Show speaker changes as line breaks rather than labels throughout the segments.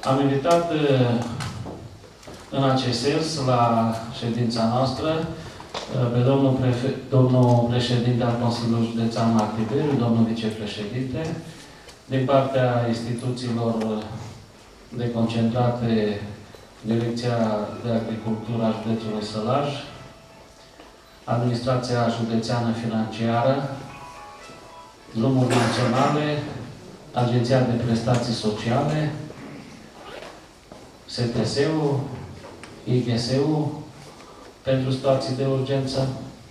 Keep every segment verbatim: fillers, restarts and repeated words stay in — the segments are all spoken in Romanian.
Am invitat în acest sens la ședința noastră pe domnul, prefe, domnul președinte al Consiliului Județean Marti Beriu, domnul vicepreședinte, din partea instituțiilor deconcentrate, Direcția de Agricultură a Județului Sălaj, Administrația Județeană Financiară, Drumuri Naționale, Agenția de Prestații Sociale, S T S-ul, I G S-ul, pentru situații de urgență,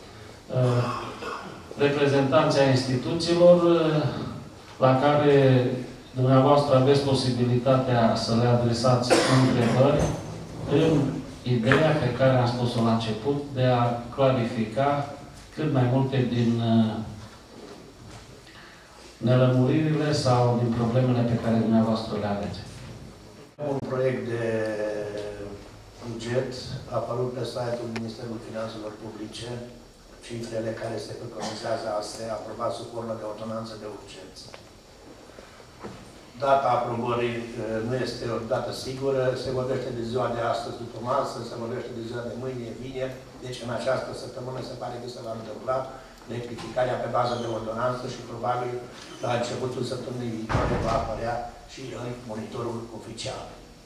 reprezentanții instituțiilor la care dumneavoastră aveți posibilitatea să le adresați întrebări în ideea pe care am spus-o la început de a clarifica cât mai multe din nelămuririle sau din problemele pe care dumneavoastră le aveți.
Un proiect de buget a apărut pe site-ul Ministerului Finanțelor Publice, cifrele care se preconizează a se aproba sub formă de ordonanță de urgență. Data aprobării nu este o dată sigură, se vorbește de ziua de astăzi după masă, se vorbește de ziua de mâine, vineri, deci în această săptămână se pare că se va întâmpla rectificarea pe bază de ordonanță și probabil la începutul săptămânii viitoare va apărea și în monitorul oficial.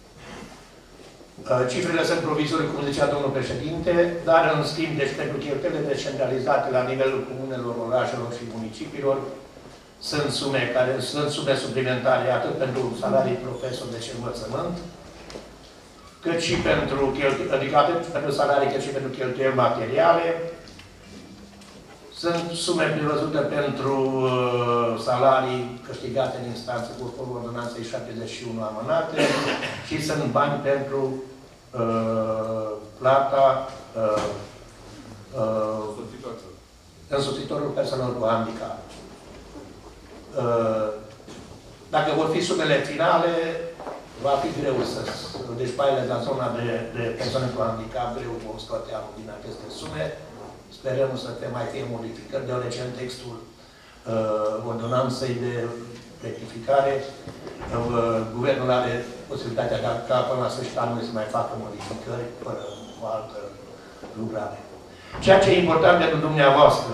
Cifrele sunt provizorii, cum zicea domnul președinte, dar în schimb, deci pentru cheltuielile descentralizate la nivelul comunelor, orașelor și municipiilor, sunt sume care sunt sume suplimentare atât pentru salarii profesori de învățământ, cât și pentru cheltuieli, adică atât pentru salarii, cât și pentru cheltuieli materiale. Sunt sume prevăzute pentru uh, salarii câștigate în instanță cu ordonanței șaptezeci și unu amânate și sunt bani pentru uh, plata uh, uh, însoțitorul persoanelor cu handicap. Uh, dacă vor fi sumele finale, va fi greu să... Deci baile la zona de, de persoane cu handicap, greu vom scoate anul din aceste sume. Sperăm să te mai fie modificări, deoarece în textul uh, ordonanței de rectificare, uh, guvernul are posibilitatea ca, ca până la sfârșitul anului să mai facă modificări fără o altă lucrare. Ceea ce e important pentru dumneavoastră,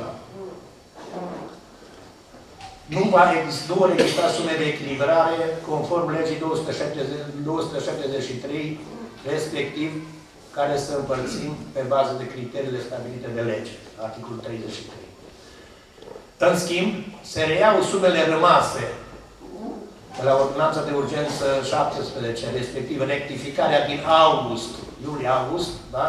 nu va nu vor exista sume de echilibrare conform legii două sute șaptezeci și trei, respectiv care să împărțim pe bază de criteriile stabilite de lege, articolul treizeci și trei. În schimb, se reiau sumele rămase de la ordonanța de urgență șaptesprezece, respectiv rectificarea din august, iulie-august, da?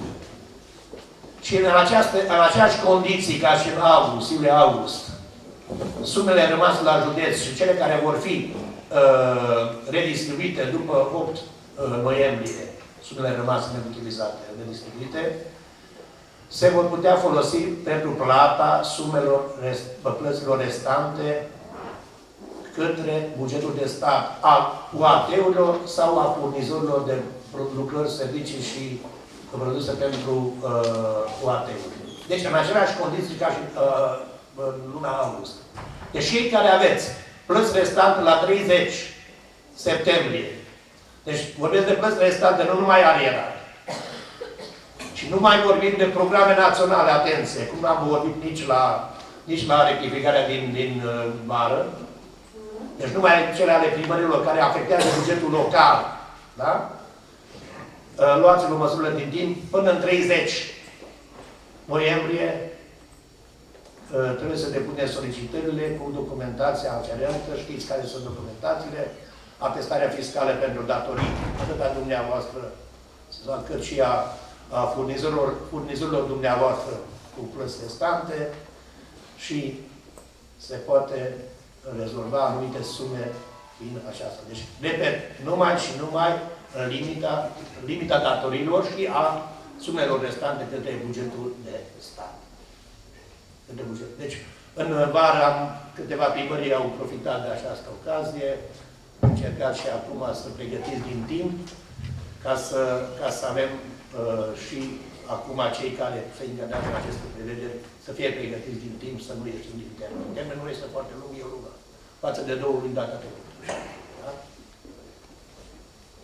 Și în, această, în aceeași condiții ca și în august, iulie-august, sumele rămase la județ și cele care vor fi uh, redistribuite după opt noiembrie, sumele rămase neutilizate, redistribuite, se vor putea folosi pentru plata sumelor, rest, plăților restante către bugetul de stat a U A T-urilor sau a furnizorilor de lucrări, servicii și produse pentru uh, U A T-uri. Deci, în aceleași condiții ca și uh, în luna august. Deci, cei care aveți plăți restante la treizeci septembrie, deci vorbesc de plăți restante, nu numai arierare. Și nu mai vorbim de programe naționale, atenție, cum n-am vorbit nici la, nici la rectificarea din, din uh, vară. Deci numai cele ale primărilor care afectează bugetul local. Da? Uh, Luați-vă măsurile din timp. Până în treizeci noiembrie uh, trebuie să depuneți solicitările cu documentația aferentă. Știți care sunt documentațiile. Atestarea fiscală pentru datorii, atât a dumneavoastră, cât și a, a furnizorilor, furnizorilor dumneavoastră cu plăți restante și se poate rezolva anumite sume din aceasta. Deci, repet, numai și numai limita, limita datorilor și a sumelor restante către bugetul de stat. Către buget. Deci, în vară am câteva primării au profitat de această ocazie. Încercați și acum să pregătiți din timp ca să, ca să avem uh, și acum cei care se îngajează în aceste prevederi să fie pregătiți din timp, să nu ieșim din termen. Termenul este foarte lung, e lungă. Față de două luni data trecută. Da?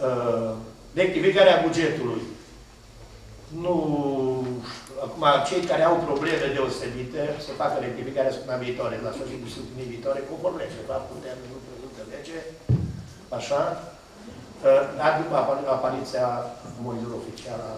rectificarea bugetului. Nu, acum, cei care au probleme deosebite să facă rectificarea săptămâna viitoare, la sfârșitul săptămânii viitoare, conform lege, de fapt, putem nu prevăzut de lege, așa, dar după apariția monitorului oficial al,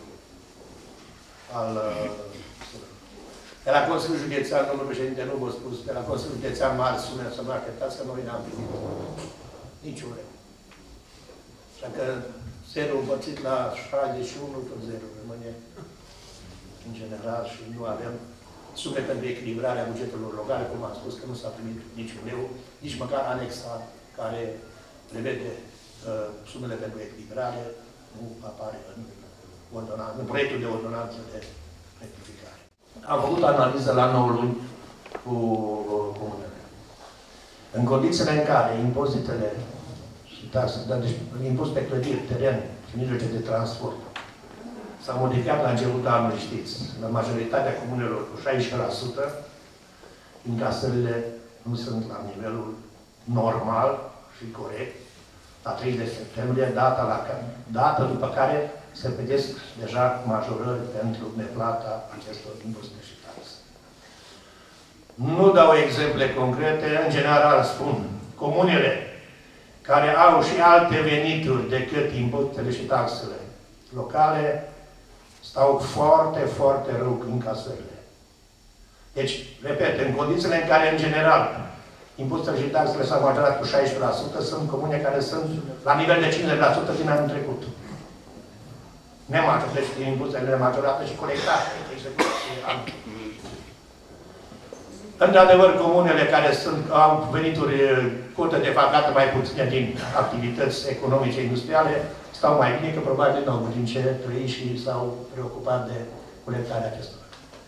al de la Consiliul Județean, domnul președinte, nu vă spus, de la Consiliul Județean mari sume să nu așteptați că noi n-am primit niciun reu. Așa că zero împărțit la șaizeci și unu, tot zero rămâne în general și nu avem sume pentru echilibrarea bugetelor locale, cum am spus că nu s-a primit niciun leu, nici măcar anexa care prevede uh, sumele pentru echilibrare, nu apare în, ordonanță, în proiectul de ordonanță de rectificare. Am făcut analiză la nouă luni cu comunele. În condițiile în care impozitele și taxe, dar deci impus pe clădiri, teren și mijloace de transport s-a modificat la începutul anului, știți, la majoritatea comunelor cu șaisprezece la sută, încasările nu sunt la nivelul normal și corect, la treizeci septembrie, data, la, data după care se pedesc deja majorări pentru neplata acestor impozite și taxe. Nu dau exemple concrete, în general spun, comunele care au și alte venituri decât impozitele și taxele locale, stau foarte, foarte rău cu încasările. Deci, repet, în condițiile în care, în general, impozitele și taxele s-au majorat cu șaisprezece la sută, sunt comune care sunt la nivel de cincizeci la sută din anul trecut. Nemajorate, deci din impozitele nemajorate și colectate. Într-adevăr, comunele care sunt, au venituri cote de facată mai puține din activități economice industriale, stau mai bine, că probabil nu au din ce trăi și s-au preocupat de colectarea acestora.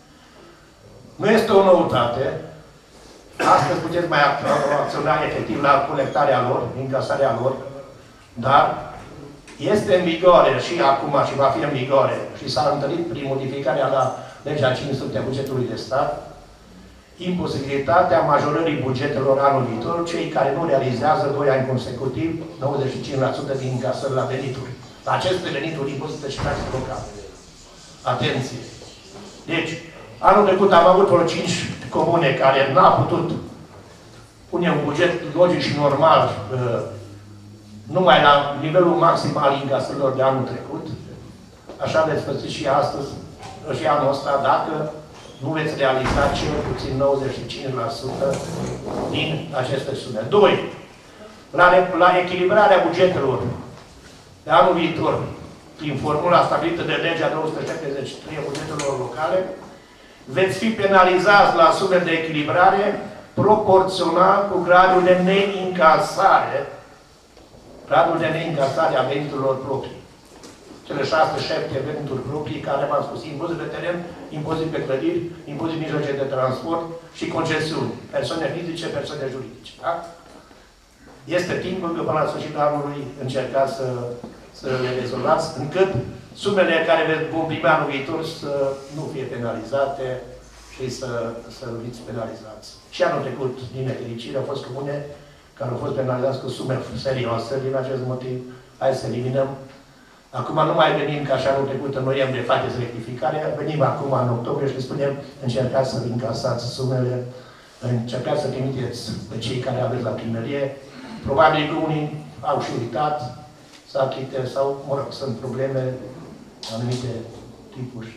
Nu este o noutate. Astăzi puteți mai acționa efectiv la colectarea lor, încasarea lor, dar este în vigoare și acum și va fi în vigoare și s-a întâlnit prin modificarea la legea cinci sute a bugetului de stat, imposibilitatea majorării bugetelor anul viitor, cei care nu realizează doi ani consecutiv nouăzeci și cinci la sută din încasări la venituri. La aceste venituri, impozite și taxe locale. Atenție! Deci, anul trecut am avut vreo cinci comune care n-au putut pune un buget logic și normal uh, numai la nivelul maxim al încasărilor de anul trecut. Așa veți păți și astăzi, și anul ăsta, dacă nu veți realiza cel puțin nouăzeci și cinci la sută din aceste sume. doi. La, la echilibrarea bugetelor de anul viitor, prin formula stabilită de legea două sute șaptezeci și trei a bugetelor locale, veți fi penalizați la sume de echilibrare proporțional cu gradul de neincasare, gradul de neincasare a veniturilor proprii. Cele șase, șapte venituri proprii, care v-am spus, impozit pe teren, impozit pe clădiri, impozit mijloace de transport și concesiuni. Persoane fizice, persoane juridice. Da? Este timpul că până la sfârșitul anului încercați să, să le rezolvați, încât sumele care vom primi anul viitor să nu fie penalizate și să, să fiți penalizați. Și anul trecut, din nefericire, au fost comune care au fost penalizați cu sume serioase din acest motiv. Hai să eliminăm. Acum nu mai venim ca și anul trecut, în noiembrie, faceți rectificarea, venim acum în octombrie și spunem, încercați să încasați sumele, încercați să trimiteți pe cei care aveți la primărie. Probabil că unii au și uitat să achite sau, mă rog, sunt probleme, anumite tipuri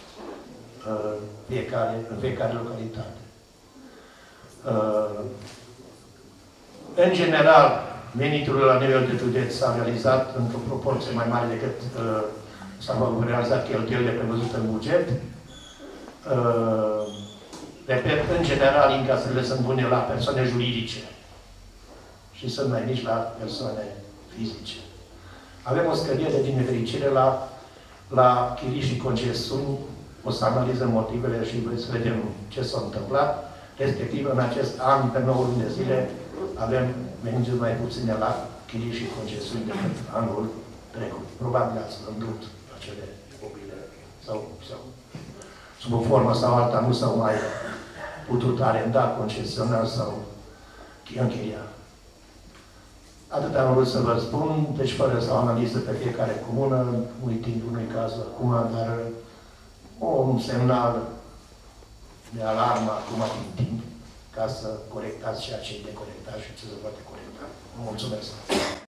uh, fiecare, în fiecare localitate. Uh, în general, veniturile la nivel de județ s-au realizat într-o proporție mai mare decât uh, s-au realizat cheltuielile prevăzute în buget. Uh, repet, în general, încasările sunt bune la persoane juridice și sunt mai mici la persoane fizice. Avem o scădere din nefericire la, la chirii și concesiuni. O să analizăm motivele și vreți să vedem ce s-a întâmplat. Respectiv, în acest an, pe nouă luni de zile, avem venituri mai puține la chirii și concesiuni decât anul trecut. Probabil ați vândut acele imobile sau, sau sub o formă sau alta nu s-au mai putut arenda concesionar sau închiria. Atât am vrut să vă spun, deci fără să o analiză pe fiecare comună, uitând unui caz acum, dar un semnal de alarmă acum din timp, ca să corectați ceea ce e de corectat și ce se poate corecta. Mulțumesc!